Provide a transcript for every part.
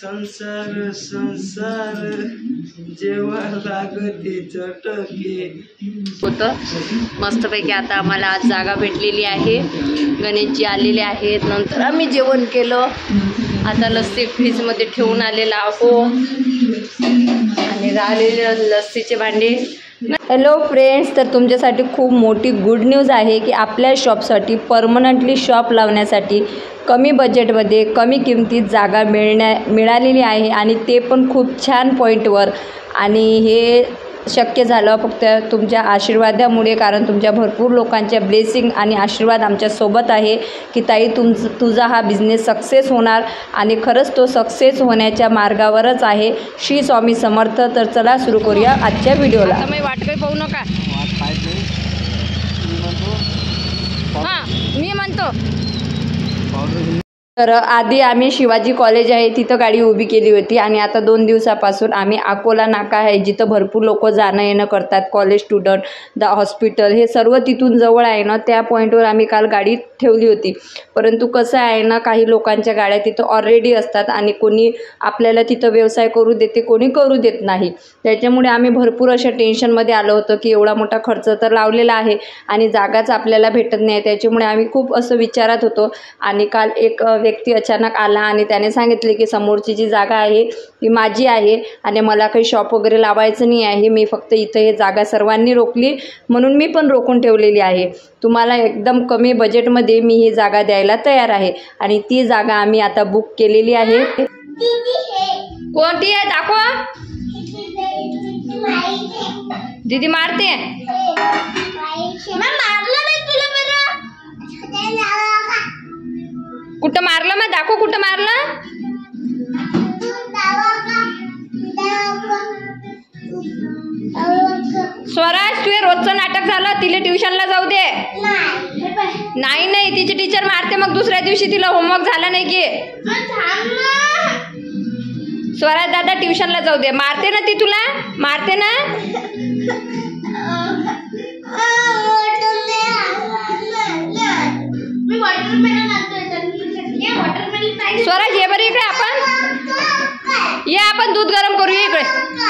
संसार संसार जेव्हा लागते चटके होतं मस्तपैकी. आता आम्हाला आज जागा भेटलेली आहे, गणेशजी आलेले आहेत. नंतर आम्ही जेवण केलं. आता लस्सी फ्रीजमध्ये ठेवून आलेला आहो आणि राहिलेले लस्सीचे भांडे. हॅलो फ्रेंड्स, तर तुमच्यासाठी खूप मोठी गुड न्यूज आहे की आपल्या शॉपसाठी परमनंटली शॉप लावण्यासाठी कमी बजेटमध्ये कमी किमतीत जागा मिळालेली आहे आणि ते पण खूप छान पॉईंटवर. आणि हे शक्य झालं फक्त तुमच्या आशीर्वादामुळे, कारण तुमच्या भरपूर लोकांच्या ब्लेसिंग आणि आशीर्वाद आमच्यासोबत आहे की ताई तुझा हा बिझनेस सक्सेस होणार आणि खरंच तो सक्सेस होण्याच्या मार्गावरच आहे. श्री स्वामी समर्थ. तर चला सुरू करूया आजच्या व्हिडिओला. मी वाट काही पाहू नका. हां मी म्हणतो. तर आधी आम्ही शिवाजी कॉलेज आहे तिथं गाडी उभी केली होती आणि आता 2 दिवसापासून आम्ही अकोला नाका आहे जिथं भरपूर लोक जाणं येणं करतात, कॉलेज स्टुडंट, द हॉस्पिटल, हे सर्व तिथून जवळ आहे ना, त्या पॉईंटवर आम्ही काल गाडी ठेवली होती. परंतु कसं आहे ना, काही लोकांच्या गाड्या तिथं ऑलरेडी असतात आणि कोणी आपल्याला तिथं व्यवसाय करू देते, कोणी करू देत नाही. त्याच्यामुळे आम्ही भरपूर अशा टेन्शनमध्ये आलो होतो की एवढा मोठा खर्च तर लावलेला आहे आणि जागाच आपल्याला भेटत नाही. त्याच्यामुळे आम्ही खूप असं विचारात होतो. आणि काल एक व्यक्ती अचानक आला आणि त्याने सांगितले की समोरची जी जागा आहे ती माझी आहे आणि मला काही शॉप वगैरे लावायचं नाही आहे, मी फक्त इथं हे जागा सर्वांनी रोखली म्हणून मी पण रोखून ठेवलेली आहे. तुम्हाला एकदम कमी बजेटमध्ये मी ही जागा द्यायला तयार आहे आणि ती जागा आम्ही आता बुक केलेली आहे. कोणती आहे दाखवा. दीदी मारते. कुठं मारलं मग दाखव. कुठं मारलं. स्वराज तुझे रोजचं नाटक झालं. तिला ट्युशनला जाऊ दे. नाही तिची टीचर मारते मग दुसऱ्या दिवशी तिला होमवर्क झाला नाही की. स्वराज दादा ट्युशनला जाऊ दे. मारते ना ती तुला. मारते ना. स्वराज ये बरं इकडे. आपण दूध गरम करूया इकडे.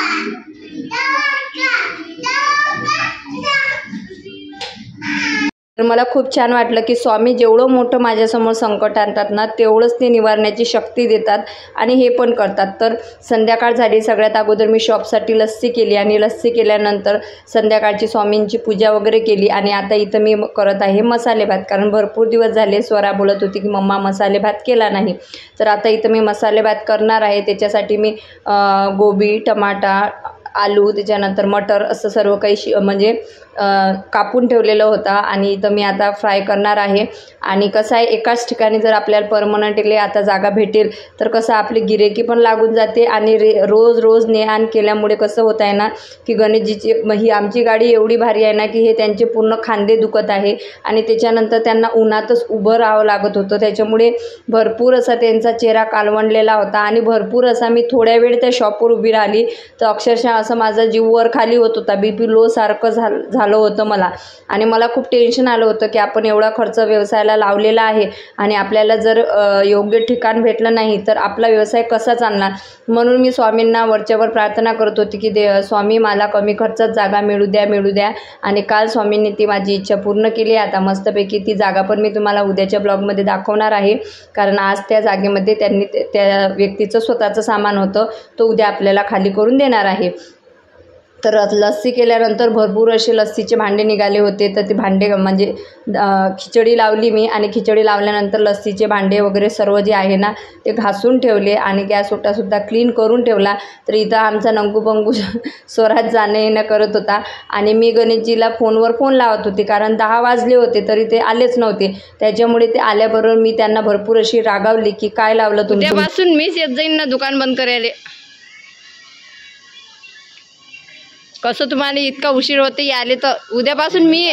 तर मला खूप छान वाटलं की स्वामी जेवढं मोठं माझ्यासमोर संकट आणतात ना तेवढंच ते निवारण्याची शक्ती देतात आणि हे पण करतात. तर संध्याकाळ झाली. सगळ्यात अगोदर मी शॉपसाठी लस्सी केली आणि लस्सी केल्यानंतर संध्याकाळची स्वामींची पूजा वगैरे केली आणि आता इथं मी करत आहे मसाले भात. कारण भरपूर दिवस झाले स्वरा बोलत होती की मम्मा मसाले भात केला नाही. तर आता इथं मी मसाले भात करणार आहे. त्याच्यासाठी मी गोबी, टमाटा, आलू, त्याच्यानंतर मटर असं सर्व काही म्हणजे कापून ठेवलेलं होतं आणि इथं मी आता फ्राय करणार आहे. आणि कसं आहे, एकाच ठिकाणी जर आपल्याला परमनंटली आता जागा भेटेल तर कसं आपली गिरेकी पण लागून जाते आणि रोज ने आण केल्यामुळे कसं होत आहे ना की गणेशजीची ही आमची गाडी एवढी भारी आहे ना की हे त्यांचे पूर्ण खांदे दुखत आहे आणि त्याच्यानंतर त्यांना उन्हातच उभं राहावं लागत होतं. त्याच्यामुळे भरपूर असा त्यांचा चेहरा कालवणलेला होता आणि भरपूर असा मी थोड्या वेळ त्या शॉपवर उभी राहिली तर अक्षरशः असं माझा जीव वर खाली होत होता. BP लो सारखं झालं होतं मला आणि मला खूप टेन्शन आलं होतं की आपण एवढा खर्च व्यवसायाला लावलेला आहे आणि आपल्याला जर योग्य ठिकाण भेटलं नाही तर आपला व्यवसाय कसा चालणार. म्हणून मी स्वामींना वरच्यावर प्रार्थना करत होती की स्वामी मला कमी खर्चात जागा मिळू द्या. आणि काल स्वामींनी ती माझी इच्छा पूर्ण केली. आता मस्तपैकी ती जागा पण मी तुम्हाला उद्याच्या ब्लॉगमध्ये दाखवणार आहे. कारण आज त्या जागेमध्ये त्यांनी त्या व्यक्तीचं स्वतःचं सामान होतं, तो उद्या आपल्याला खाली करून देणार आहे. तर लस्सी केल्यानंतर भरपूर असे लस्सीचे भांडे निघाले होते. तर ते भांडे म्हणजे खिचडी लावली मी आणि खिचडी लावल्यानंतर लस्सीचे भांडे वगैरे सर्व जे आहे ना ते घासून ठेवले आणि गॅस ओटासुद्धा क्लीन करून ठेवला. तर इथं आमचा नंगू स्वराज जाणं येणं करत होता आणि मी गणेशजीला फोनवर फोन लावत होते कारण 10 वाजले होते तरी ते आलेच नव्हते. त्याच्यामुळे ते आल्याबरोबर मी त्यांना भरपूर अशी रागावली की काय लावलं तुम्ही. त्यापासून मीच येत जाईन ना दुकान बंद करायला. कसं तुम्हाला इतका उशीर होते आले तर उद्यापासून मीच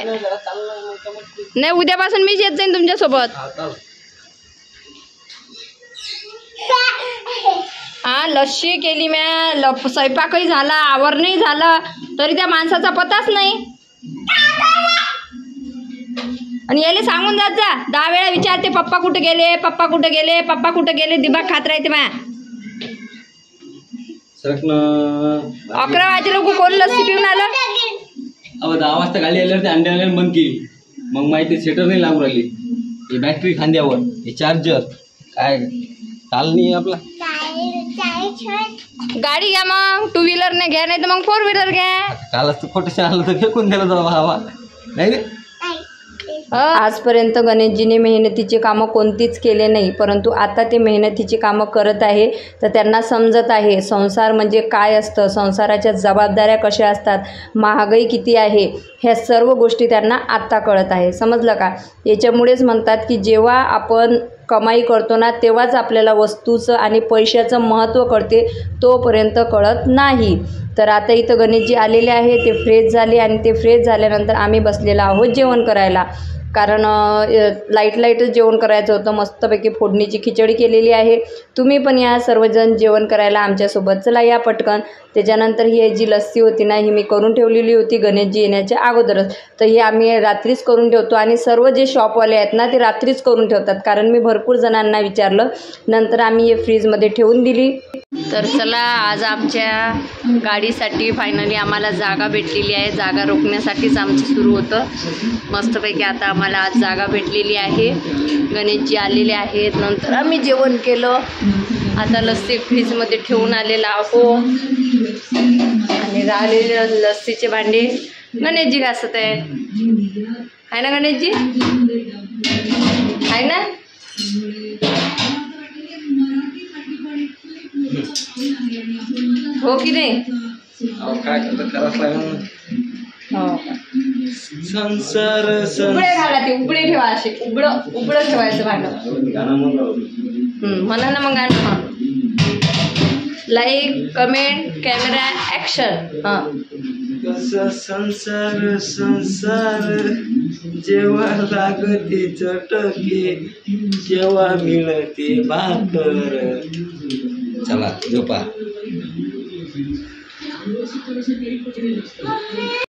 येत जाईन तुमच्यासोबत. हा लस्सी केली म्या, स्वयंपाकही झाला, आवरणही झालं तरी त्या माणसाचा पताच नाही. आणि याले सांगून जात जा, 10 वेळा विचारते पप्पा कुठे गेले, पप्पा कुठे गेले, पप्पा कुठे गेले, दिमाग खात राहते मा. सरकणं 11 वाजे लोक कोण लस्सी पिऊन आलं? अहो 10 वाजता गाडी आल्यावर ते अंडे आल्यावर बंद केली. मग माहिती सेटर नाही लागू राहिली. ही बॅटरी खांद्यावर, हे चार्जर काय चाल नाही आपला. गाडी घ्या मग, 2 व्हीलरने घ्या, नाही तर मग 4 व्हीलर घ्या. कालच कोटेशन आलं तर फेकून दिलं जाऊ हवा नाही रे. आजपर्यंत गणेशजीने मेहनतीचे कामं कोणतीच केले नाही, परंतु आता ते मेहनतीची कामं करत आहे. तर त्यांना समजत आहे संसार म्हणजे काय असतं, संसाराच्या जबाबदाऱ्या कशा असतात, महागाई किती आहे, ह्या सर्व गोष्टी त्यांना आत्ता कळत आहे. समजलं का? याच्यामुळेच म्हणतात की जेव्हा आपण कमाई करतो ना तेव्हाच आपल्याला वस्तूचं आणि पैशाचं महत्त्व कळते, तोपर्यंत कळत नाही. तर आता इथं गणेशजी आलेले आहे, ते फ्रेश झाले आणि ते फ्रेश झाल्यानंतर आम्ही बसलेलो आहोत जेवण करायला. कारण लाईटच जेवण करायचं होतं. मस्तपैकी फोडणीची खिचडी केलेली आहे. तुम्ही पण या सर्वजण जेवण करायला आमच्यासोबत. चला या पटकन. त्याच्यानंतर ही जी लस्सी होती ना ही मी करून ठेवलेली होती गणेशजी येण्याच्या अगोदरच. तर ही आम्ही रात्रीच करून ठेवतो आणि सर्व जे शॉपवाले आहेत ना ते रात्रीच करून ठेवतात, कारण मी भरपूर जणांना विचारलं. नंतर आम्ही हे फ्रीजमध्ये ठेवून दिली. तर चला आज आमच्या गाडीसाठी फायनली आम्हाला जागा भेटलेली आहे. जागा रोखण्यासाठीच आमचं सुरू होतं. मस्तपैकी आता आम्हाला आज जागा भेटलेली आहे. गणेशजी आलेले आहेत. नंतर आम्ही जेवण केलं. आता लस्सी फ्रीजमध्ये ठेवून आलेला आहो आणि राहिलेले लस्सीचे भांडे गणेशजी घासत आहे ना गणेशजी? आहे ना? हो की नाही? काय करतं करावंच लागेल. हो. संसार उघडे घाला, ते उघडे ठेवा, असे उघडं ठेवायचं भांडं. म्हणा ना मग गाणं. Like, comment, camera, action. हां. कसं संसार जेव्हा लागते चटके, जेव्हा मिळते भाकर. चला झोपा.